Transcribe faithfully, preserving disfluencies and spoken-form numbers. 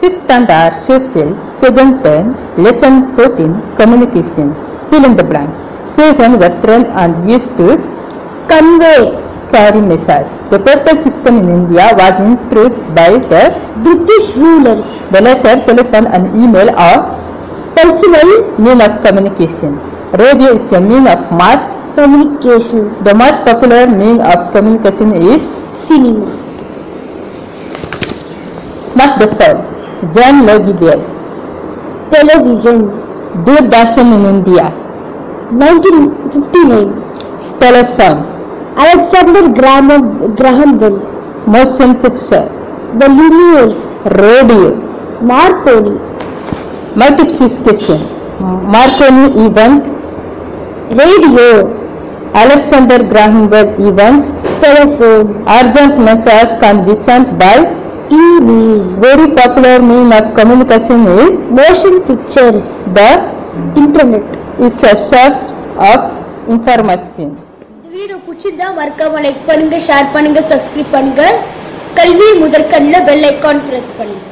Fifth standard social, second term, lesson fourteen, communication. Fill in the blank. Question were thrown and used to convey, carry message. The postal system in India was introduced by the British rulers, the letter, telephone and email are personal mean of communication. Radio is a mean of mass communication, The most popular mean of communication is cinema, Must the fall. John Logie Bell. television, Doordarshan in India. nineteen fifty-nine, Telephone. Alexander Graham, Graham Bell, Motion picture. the Lumières, Radio. Marconi, Multiple choice question. Marconi event. radio, Alexander Graham Bell event. telephone, Urgent message can be sent by email, very popular mean of communication is motion pictures, the internet. is a source of information. இந்த video பிடிச்சிருந்தா மறக்காம like பண்ணுங்க, share பண்ணுங்க, subscribe பண்ணுங்க. கல்வி முதற்கண்ணில் bell icon press பண்ணுங்க.